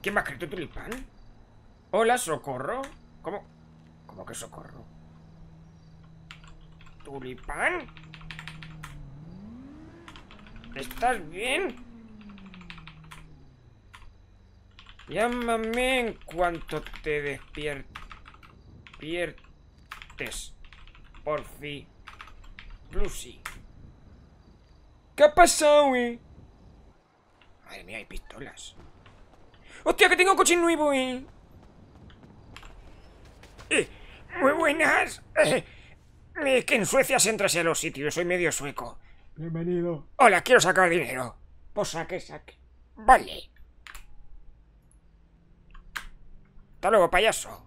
¿Quién me ha escrito tulipán? Hola, socorro. ¿Cómo? ¿Cómo que socorro? ¿Tulipán? ¿Estás bien? Llámame en cuanto te despiertes. Por fin. Lucy. ¿Qué ha pasado, güey? Madre mía, hay pistolas. ¡Hostia, que tengo coche nuevo, muy buenas. Es que en Suecia se entra a los sitios, soy medio sueco. Bienvenido. Hola, quiero sacar dinero. Pues saque. Vale. Hasta luego, payaso.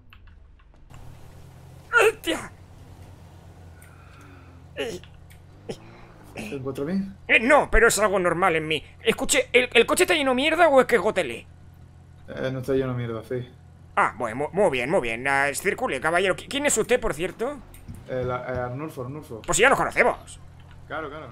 ¡Hostia! ¿Te encuentro bien? No, pero es algo normal en mí. Escuche, ¿el coche está lleno de mierda o es que es gotelé? No está lleno de mierda, sí. Ah, bueno, muy bien, muy bien. Circule, caballero. ¿Quién es usted, por cierto? Arnulfo. Pues si ya nos conocemos. Claro, claro.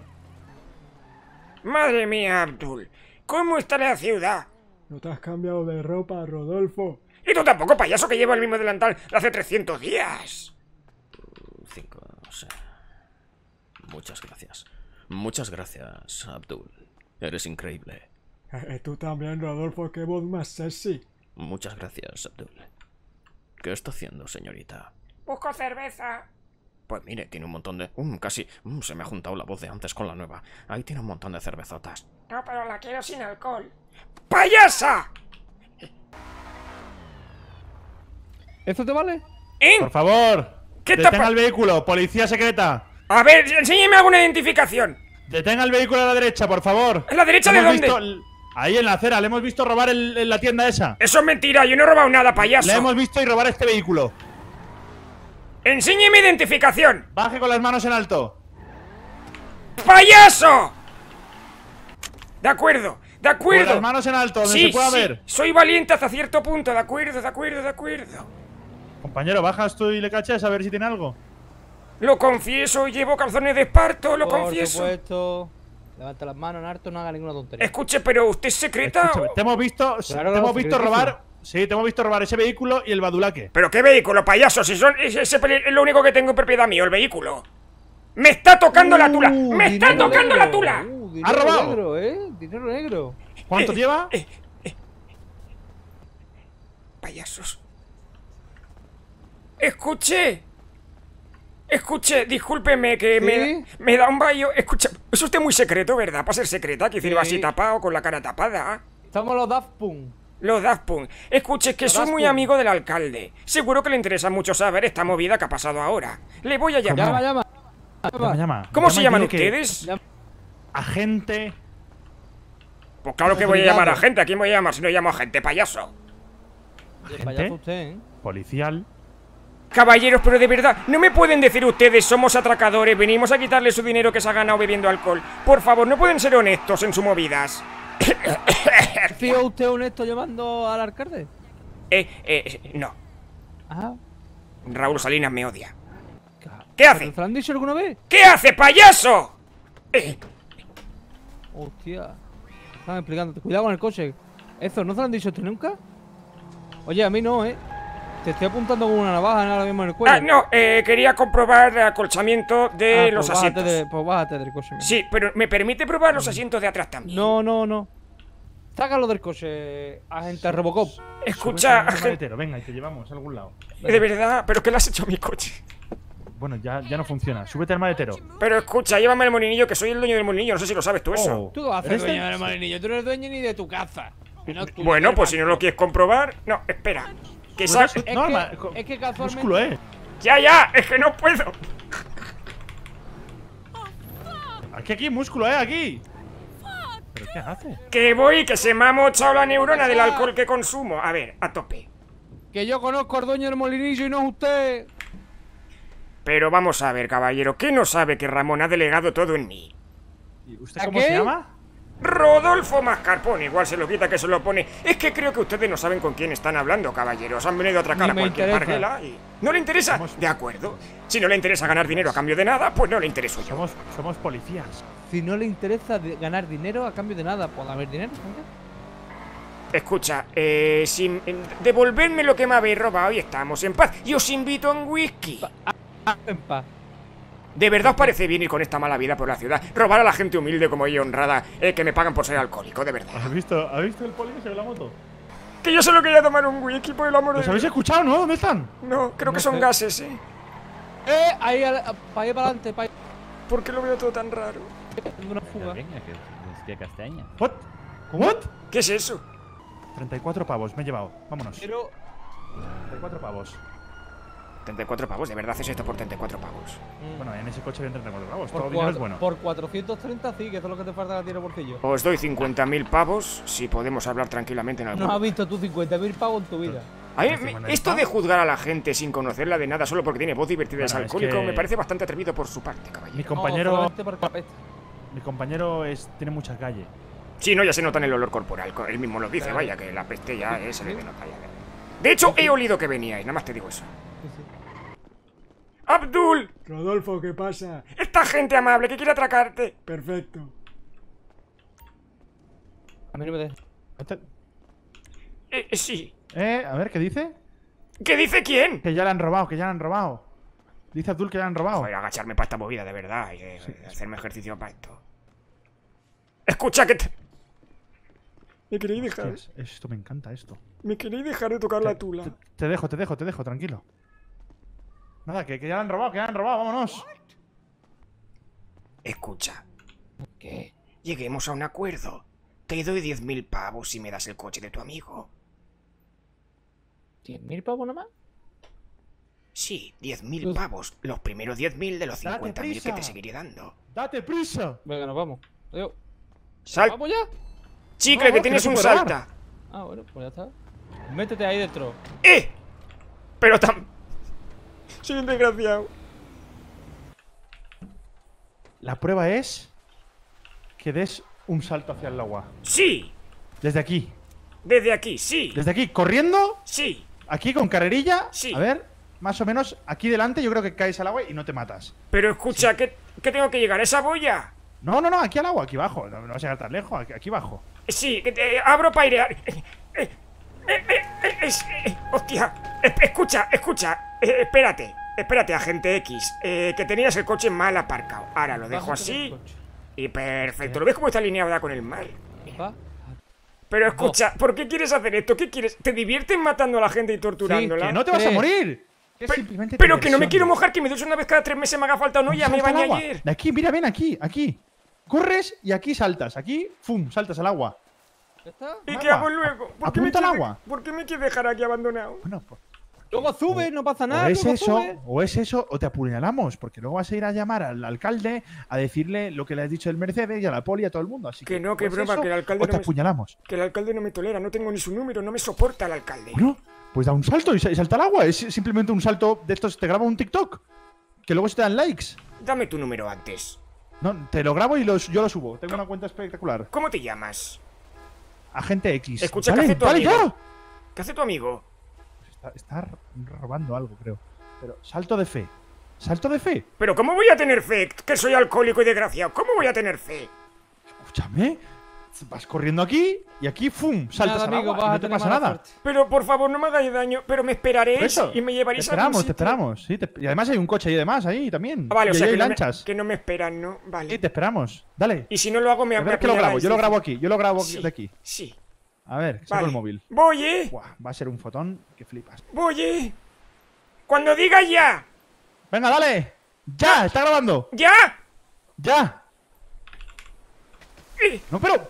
Madre mía, Abdul. ¿Cómo está la ciudad? ¿No te has cambiado de ropa, Rodolfo? Y tú tampoco, payaso, que lleva el mismo delantal de hace 300 días. 5, o sea. Muchas gracias. Muchas gracias, Abdul. Eres increíble. Tú también, Rodolfo, qué voz más sexy. Muchas gracias, Abdul. ¿Qué está haciendo, señorita? Busco cerveza. Pues mire, tiene un montón de... casi... se me ha juntado la voz de antes con la nueva. Ahí tiene un montón de cervezotas. No, pero la quiero sin alcohol. ¡Payasa! ¿Esto te vale? Por favor, ¿Qué te detenga pa- el vehículo, policía secreta. A ver, enséñeme alguna identificación. Detenga el vehículo a la derecha, por favor. ¿En la derecha Le de hemos dónde? visto ahí en la acera, le hemos visto robar en la tienda esa. Eso es mentira, yo no he robado nada, payaso. Le hemos visto y robar este vehículo. Enséñeme identificación. Baje con las manos en alto. ¡Payaso! De acuerdo, de Con acuerdo. las manos en alto, donde Sí, se pueda sí, ver. soy valiente hasta cierto punto, de acuerdo. Compañero, bajas tú y le cachas a ver si tiene algo. Lo confieso, llevo calzones de esparto, lo Por confieso. supuesto. Levanta las manos en harto, no haga ninguna tontería. Escuche, pero ¿usted es secreta? Escúchame, te hemos visto, Claro, te hemos visto secretísimo. robar. Sí, te hemos visto robar ese vehículo y el badulaque. ¿Pero qué vehículo, payaso? Si son, es lo único que tengo en propiedad mío, el vehículo. ¡Me está tocando la tula! ¡Me está dinero tocando negro. la tula! Dinero ¿Ha robado? negro, dinero negro. ¿Cuánto lleva? Payasos. Escuche, discúlpeme que ¿Sí? me da un baño. Escucha, es usted muy secreto, ¿verdad? Para ser secreta, que decir, Sí. va así tapado, con la cara tapada. Estamos los Daft Punk. Los Daft Punk. Escuche, es que Los soy Daft muy Punk. amigo del alcalde. Seguro que le interesa mucho saber esta movida que ha pasado ahora. Le voy a llamar. Llama. ¿Cómo se llaman Dile que ustedes? Llama. Agente. Pues claro que voy a llamar a Obrigado. gente. ¿A quién voy a llamar si no llamo a gente, payaso? Payaso usted, Policial. Caballeros, pero de verdad, no me pueden decir ustedes, somos atracadores, venimos a quitarle su dinero que se ha ganado bebiendo alcohol. Por favor, no pueden ser honestos en sus movidas. ¿Ha sido usted honesto llamando al alcalde? No. Ajá. Raúl Salinas me odia. ¿Qué hace? ¿Se lo han dicho alguna vez? ¿Qué hace, payaso? Hostia. Están explicando. Cuidado con el coche. Eso, ¿no se lo han dicho a usted nunca? Oye, a mí no, Te estoy apuntando con una navaja ahora mismo en el cuello. No, quería comprobar el acolchamiento de los pues bájate asientos. pues bájate del coche. mira. Sí, pero ¿me permite probar los asientos de atrás también? No. Sácalo del coche, agente Robocop. Escucha, Súbete al agente, maletero, venga, y te llevamos a algún lado. de verdad, ¿pero qué le has hecho a mi coche? Bueno, ya no funciona. Súbete al maletero. Pero escucha, llévame al molinillo, que soy el dueño del molinillo, no sé si lo sabes tú eso. Oh. Tú vas a hacer ¿Eres dueño el- del marinillo. Tú no eres dueño ni de tu casa. Que no es tuyo, Bueno, eres pues si no lo banco. quieres comprobar... No, espera. Que No, sa... es normal. es que casualmente- Músculo, Ya, es que no puedo. Aquí, músculo, aquí. ¿Pero qué hace? Que voy, que se me ha mochado la neurona del alcohol que consumo. A ver, a tope. Que yo conozco al dueño del molinillo y no es usted. Pero vamos a ver, caballero, ¿qué no sabe que Ramón ha delegado todo en mí? ¿Y usted ¿A cómo qué? se llama? Rodolfo Mascarpone, igual se lo quita que se lo pone. Es que creo que ustedes no saben con quién están hablando, caballeros. Han venido a atracar Ni a me cualquier interesa. parguela y... ¿No le interesa? De acuerdo. Si no le interesa ganar dinero a cambio de nada, pues no le intereso yo. Somos policías. Si no le interesa ganar dinero a cambio de nada, ¿puede haber dinero? Escucha, devolverme lo que me habéis robado y estamos en paz. Y os invito a un whisky. En paz. ¿De verdad os parece bien ir con esta mala vida por la ciudad? Robar a la gente humilde como yo, honrada, que me pagan por ser alcohólico, de verdad. ¿Has visto el poli que se ve la moto? Que yo solo quería tomar un whisky, por el amor de ¿Los habéis Dios. escuchado, no? ¿Dónde están? No, creo No que son sé. gases, ¿eh? Ahí, para ir para adelante, para ir. ¿Por qué lo veo todo tan raro? Una fuga. Venga, que castaña. ¿What? ¿What? ¿Qué es eso? 34 pavos, me he llevado. Vámonos. Pero. 34 pavos. 34 pavos, ¿de verdad haces esto por 34 pavos? Bueno, en ese coche había 34 pavos. Por, Todo dinero es bueno. por 430 sí, que eso es lo que te falta a ti en el bolsillo. Os doy 50.000 pavos si podemos hablar tranquilamente en algún... No has visto tú 50.000 pavos en tu vida. A mí ¿Este me- man es esto pavo? de juzgar a la gente sin conocerla de nada solo porque tiene voz divertida y es Bueno, es alcohólico que- me parece bastante atrevido por su parte, Mi caballero. compañero. No, solamente porque apesta. Mi compañero tiene mucha calle. Sí, no, ya se nota en el olor corporal, él mismo lo dice, Claro. vaya, que la peste ya se le denota ya. De hecho, he olido que veníais, nada más te digo eso. Sí, sí. ¡Abdul! Rodolfo, ¿qué pasa? Esta gente amable que quiere atracarte. Perfecto. A mí no me deja. Sí. A ver, ¿qué dice? ¿Qué dice quién? Que ya le han robado, que ya le han robado. Dice Abdul que le han robado. Joder, agacharme para esta movida, de verdad, y hacerme ejercicio para esto. Escucha que te... ¿Me queréis dejar? Hostias, esto me encanta, esto. ¿Me queréis dejar de tocar la tula? Te dejo, tranquilo. Nada, que ya le han robado, vámonos. Escucha, ¿Qué? lleguemos a un acuerdo. Te doy 10.000 pavos si me das el coche de tu amigo. ¿10.000 pavos nada más? Sí, 10.000 Pues- pavos. Los primeros 10.000 de los Date 50.000 que prisa. te seguiré dando. ¡Date prisa! Venga, nos vamos. Adiós. ¡Sal! ¿Vamos ya? ¡Chicle, No, que que tienes no un se puede dar. salta! Ah, bueno, pues ya está. Métete ahí dentro. ¡Eh! Pero tan... Soy un desgraciado. La prueba es que des un salto hacia el agua. ¡Sí! Desde aquí. Desde aquí, sí. Desde aquí, corriendo. Sí. Aquí con carrerilla. Sí. A ver, más o menos aquí delante yo creo que caes al agua y no te matas. Pero escucha, ¿qué tengo que llegar? ¿A esa boya? No, aquí al agua, aquí abajo. No vas a llegar tan lejos, aquí abajo. Sí, que abro para airear. Hostia. Escucha. Espérate, agente X. Que tenías el coche mal aparcado. Ahora lo dejo Bájate del así. coche. Y perfecto. ¿Lo ves cómo está alineado ya con el mar? Va. Pero escucha, ¿por qué quieres hacer esto? ¿Qué quieres? ¿Te diviertes matando a la gente y torturándola? ¡Que no te vas a Tres. morir! Que es simplemente Pero que no me diversión. quiero mojar, que me duele una vez cada 3 meses me haga falta o no, ya me Salta al bañé agua. ayer. De aquí, mira, ven aquí. Corres y aquí saltas. Aquí, ¡fum! Saltas al agua. ¿Ya está? ¿Y agua. qué hago luego? ¿Por qué me Apunta al quieres- agua. ¿Por qué me quieres dejar aquí abandonado? Bueno, pues. Luego sube, no pasa nada. O es luego eso, sube. o te apuñalamos, porque luego vas a ir a llamar al alcalde a decirle lo que le has dicho del Mercedes y a la poli y a todo el mundo. Así Que no, que o es broma, eso, que el alcalde o te no me- apuñalamos. Que el alcalde no me tolera, no tengo ni su número, no me soporta el alcalde. Bueno, pues da un salto y salta al agua. Es simplemente un salto de estos. Te grabo un TikTok, que luego se te dan likes. Dame tu número antes. No, te lo grabo y yo lo subo. Tengo una cuenta espectacular. ¿Cómo te llamas? Agente X. Escucha, Dale, ¿qué hace tu dale, amigo? ya. ¿Qué hace tu amigo? Está robando algo, creo. Pero salto de fe. Salto de fe. ¿Pero cómo voy a tener fe? Que soy alcohólico y desgraciado. ¿Cómo voy a tener fe? Escúchame. Vas corriendo aquí y aquí, ¡fum! Saltas Nada, al amigo, agua y vas a no te tener pasa mala nada. suerte. Pero por favor, no me hagáis daño. Pero me Por esperaréis eso, y me llevaréis a algún te sitio. esperamos, sí. Y además hay un coche ahí demás, ahí también. Ah, vale, o y sea ahí que hay no, me, lanchas. que no me esperan, ¿no? Sí, Vale. te esperamos. Dale. Y si no lo hago, me A ver que lo grabo. apuñaláis, Yo lo dice. grabo aquí. Yo lo grabo Sí, de aquí. Sí. A ver, saco Vale. el móvil. Voy, Buah, va a ser un fotón que flipas. Voy, Cuando digas ya. Venga, dale. ¡Ya! ¡Está grabando! ¡Ya! ¡Ya! No, pero.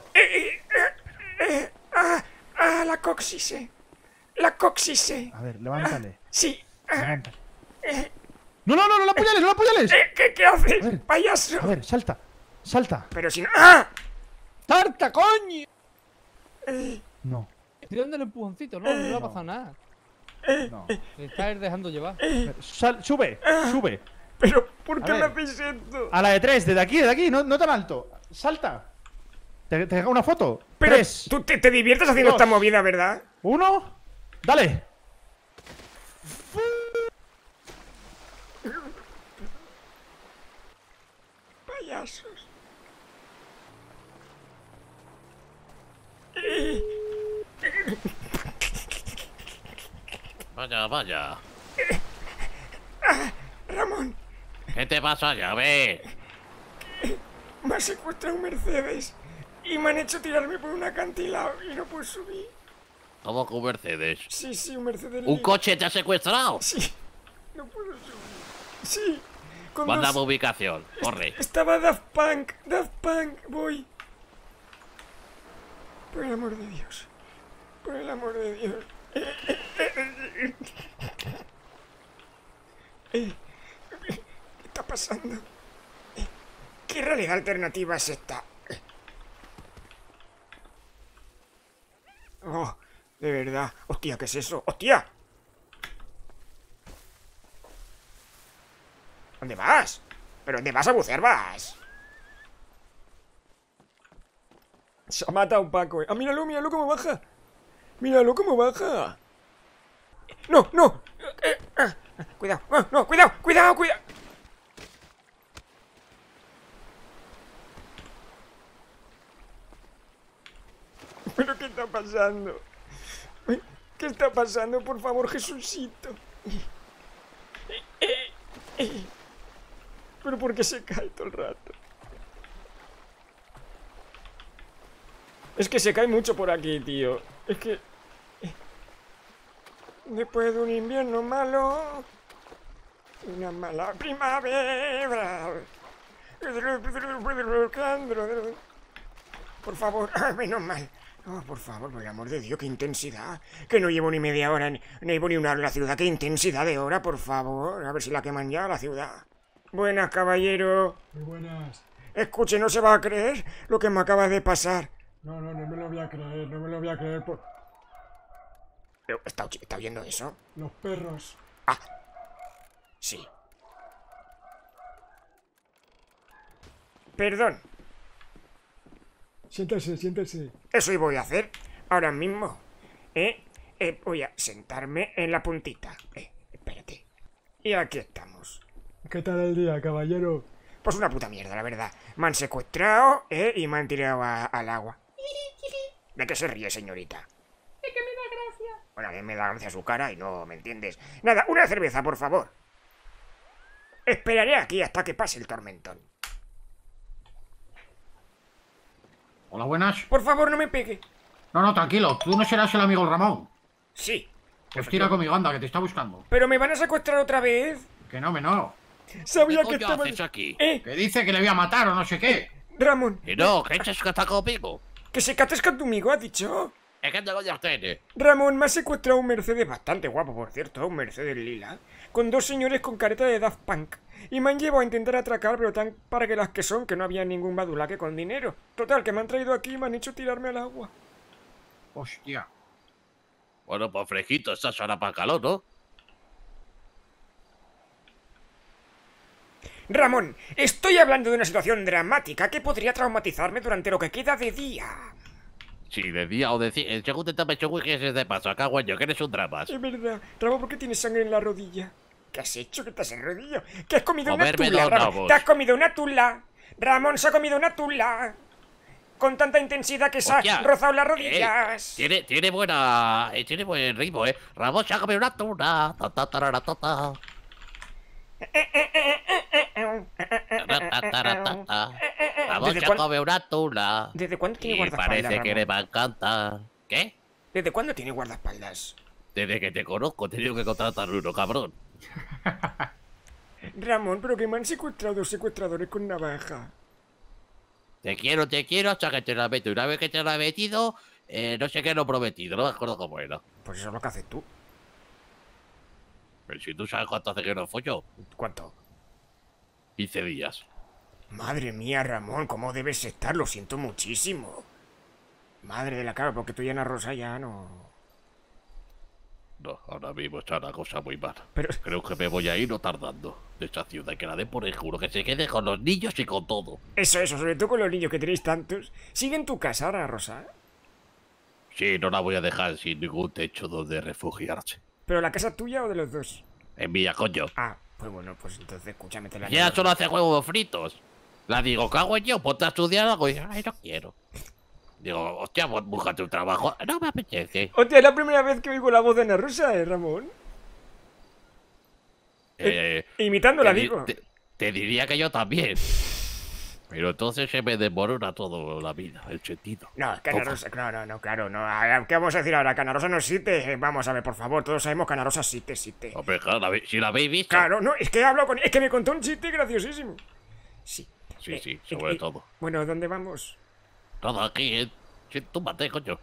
La coxise. La coxise. A ver, levántale. Sí. Levántale. No, no la apuñales, no la apuñales. ¿Qué haces, A ver. payaso? A ver, salta. Salta. Pero si no... ¡Ah! ¡Tarta, coño! No. Estoy dando el empujoncito, no le ha pasado nada. No. Te estás dejando llevar. Sube, sube. Pero, ¿por qué A me ver. hacéis esto? A la de 3, desde aquí, no tan alto. Salta. Te hago una foto. Pero 3, tú te diviertes haciendo 2. esta movida, ¿verdad? 1. Dale. Payasos. Vaya, vaya. Ramón, ¿Qué te pasa ya? Ve. me ha secuestrado un Mercedes y me han hecho tirarme por un acantilado y no puedo subir. ¿Cómo que un Mercedes? Sí, un Mercedes. ¿Un coche te ha secuestrado? Sí, no puedo subir. Sí, con Mándame dos... ubicación, corre. Estaba Daft Punk, voy. Por el amor de Dios. Por el amor de Dios. ¿Qué está pasando? ¿Qué realidad alternativa es esta? Oh, de verdad. Hostia, ¿qué es eso? ¡Hostia! ¿Dónde vas? ¿Pero dónde vas a bucear? Vas. Se ha matado un Paco, ¡Ah, míralo cómo baja! ¡Míralo cómo baja! ¡No! Cuidado, no, cuidado. ¿Pero qué está pasando? ¿Qué está pasando? Por favor, Jesucito. ¿Pero por qué se cae todo el rato? Es que se cae mucho por aquí, tío. Es que... Después de un invierno malo... Una mala primavera... Por favor, menos mal. Oh, por favor, por el amor de Dios, qué intensidad. Que no llevo ni media hora, no llevo ni una hora en la ciudad. Qué intensidad de hora, por favor. A ver si la queman ya la ciudad. Buenas, caballero. Muy buenas. Escuche, no se va a creer lo que me acaba de pasar. No me lo voy a creer, por ¿Está oyendo eso? los perros. Ah, sí. Perdón, Siéntese. eso voy a hacer ahora mismo. Voy a sentarme en la puntita. Espérate. Y aquí estamos. ¿Qué tal el día, caballero? Pues una puta mierda, la verdad. Me han secuestrado, y me han tirado al agua. ¿De qué se ríe, señorita? De que me da gracia. Bueno, a mí me da gracia su cara y no me entiendes. Nada, una cerveza, por favor. Esperaré aquí hasta que pase el tormentón. Hola, buenas. Por favor, no me pegue. No, tranquilo. Tú no serás el amigo Ramón. Sí. Pues tira conmigo, anda, que te está buscando. ¿Pero me van a secuestrar otra vez? Que no. Sabía ¿Qué que coño estaba... haces aquí? Que dice que le voy a matar o no sé qué. Ramón, Y no, que echas que está conmigo. que se catesca tu amigo, ha dicho. ¿Es que te coño tiene? Ramón, me ha secuestrado un Mercedes bastante guapo, por cierto, un Mercedes lila, con dos señores con careta de Daft Punk. Y me han llevado a intentar atracar, pero tan para que las que son, que no había ningún badulaque con dinero. Total, que me han traído aquí y me han hecho tirarme al agua. Hostia. Bueno, pues fresquito, estás ahora para calor, ¿no? Ramón, estoy hablando de una situación dramática que podría traumatizarme durante lo que queda de día. Sí, de día o de día. Según te tapes según que se te pasa, acá, güey, que eres un dramas. Es verdad. Ramón, ¿por qué tienes sangre en la rodilla? ¿Qué has hecho? ¿Qué te has enrodillado? ¿Que has comido una Comerme tula, los Ramón? nabos. ¿Te has comido una tula? Ramón se ha comido una tula. Con tanta intensidad que se ha Hostia, rozado las rodillas. Tiene buena... tiene buen ritmo, ¿eh? Ramón se ha comido una tuna. Ramón se ha comido una tuna. ¿Desde cuándo tiene Y guardaespaldas, parece que Ramón? le va a encantar. ¿Qué? ¿Desde cuándo tiene guardaespaldas? Desde que te conozco he tenido que contratar uno, cabrón. Ramón, pero que me han secuestrado dos secuestradores con navaja. Te quiero hasta que te la meto. Y una vez que te la he metido, no sé qué lo he prometido, no me acuerdo cómo era. Pues eso es lo que haces tú. Pero si tú sabes cuánto hace que no follo. ¿Cuánto? 15 días. Madre mía, Ramón, ¿cómo debes estar? Lo siento muchísimo. Madre de la cara, porque tú y Ana Rosa ya no... No, ahora mismo está una cosa muy mala. Pero... Creo que me voy a ir no tardando de esta ciudad. Que la den por el juro, que se quede con los niños y con todo. Eso, sobre todo con los niños que tenéis tantos. ¿Sigue en tu casa, Ana Rosa? Sí, no la voy a dejar sin ningún techo donde refugiarse. ¿Pero la casa tuya o de los dos? Es mía, coño. Ah, pues bueno, pues entonces escúchame. Te la Ya niego. solo hace huevos fritos. La digo, cago en yo, ponte a estudiar algo y ay, no quiero. Digo, hostia, pues búscate un trabajo. No me apetece. Hostia, es la primera vez que oigo la voz de Ana Rosa, Ramón. Imitándola, te, digo. te diría que yo también. Pero entonces se me desmorona todo la vida, el sentido. No, que Ana Rosa, no, claro, no. ¿Qué vamos a decir ahora? Que Ana Rosa no existe. Vamos a ver, por favor, todos sabemos que Ana Rosa existe. Hombre, claro, si la habéis visto. Claro, no, es que he hablado con... Es que me contó un chiste graciosísimo. Sí. Sí, sobre todo. Bueno, ¿dónde vamos? Todo aquí, túmbate, coño.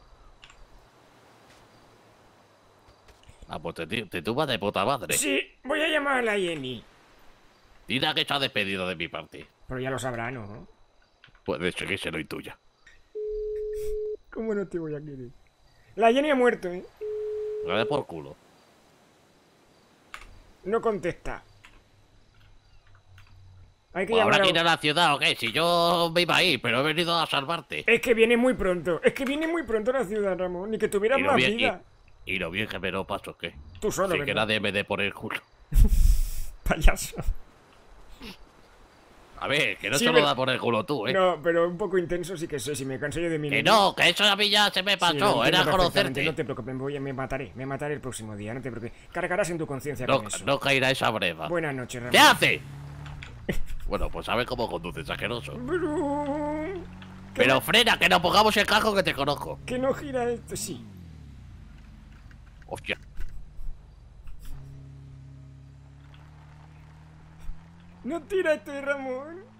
Ah, pues te tumbas de puta madre. Sí, voy a llamar a la Jenny. Dile que se ha despedido de mi parte. Pero ya lo sabrá, ¿no? Puede ser que se lo intuya. ¿Cómo no te voy a querer? La Jenny ha muerto, ¿eh? Me da por culo. No contesta. Hay que Pues llamar habrá a... que ir a la ciudad o qué, si yo me iba a ir, pero he venido a salvarte. Es que viene muy pronto. Es que viene muy pronto a la ciudad, Ramón. Ni que tuvieras más vida. Y lo bien que me lo paso, ¿qué? Tú solo, sí, que ¿verdad? nadie me dé por el culo. Payaso. A ver, que no Sí, se lo pero- da por el culo tú, ¿eh? No, pero un poco intenso sí que sé. Si me canso yo de mí Que mismo. no, que eso a mí ya se me Sí, pasó, lo entiendo era perfectamente, conocerte. No te preocupes, me mataré el próximo día, no te preocupes. Cargarás en tu conciencia No, con eso. no caerá esa breva. Buenas noches, Ramón. ¿Qué hace? Bueno, pues sabes cómo conduces, asqueroso. Pero frena, que nos pongamos el casco que te conozco. Que no gira esto, sí. Hostia. No tira esto, Ramón.